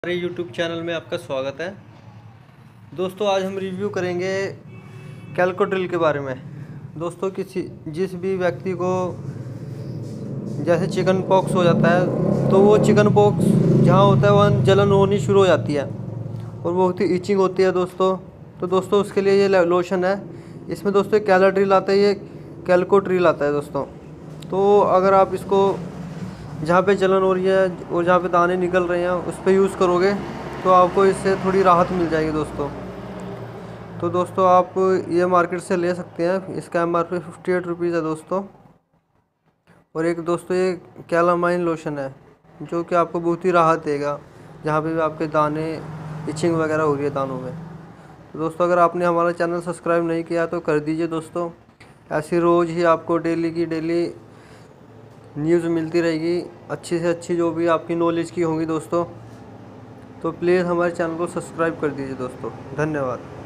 हमारे YouTube channel में आपका स्वागत है। दोस्तों आज हम रिव्यू करेंगे कैल्कोड्रिल के बारे में। दोस्तों जिस भी व्यक्ति को जैसे चिकन पॉक्स हो जाता है तो वो चिकन पॉक्स जहाँ होता है वहाँ जलन होनी शुरू हो जाती है और बहुत ही इचिंग होती है दोस्तों। तो दोस्तों उसके लिए ये लोशन है। इसमें दोस्तों एक कैलाड्रिल आता है, ये कैल्कोड्रिल आता है दोस्तों। तो अगर आप इसको जहाँ पे जलन हो रही है और जहाँ पे दाने निकल रहे हैं उस पर यूज़ करोगे तो आपको इससे थोड़ी राहत मिल जाएगी दोस्तों। तो दोस्तों आप ये मार्केट से ले सकते हैं। इसका MRP 58 रुपीज़ है दोस्तों। और एक दोस्तों ये कैलामाइन लोशन है जो कि आपको बहुत ही राहत देगा जहाँ पे भी आपके दाने इचिंग वगैरह हो रही है दानों में। तो दोस्तों अगर आपने हमारा चैनल सब्सक्राइब नहीं किया तो कर दीजिए दोस्तों। ऐसी रोज़ ही आपको डेली की डेली न्यूज़ मिलती रहेगी, अच्छी से अच्छी जो भी आपकी नॉलेज की होंगी दोस्तों। तो प्लीज़ हमारे चैनल को सब्सक्राइब कर दीजिए दोस्तों। धन्यवाद।